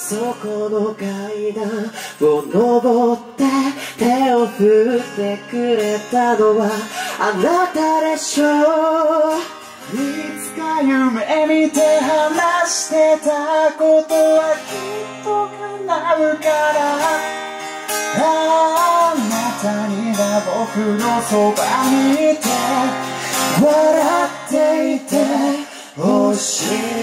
そこの階段を登って手を振ってくれたのはあなたでしょう。いつか夢見て話してたことはきっと叶うからあなたには僕のそばにいて笑っていてほしい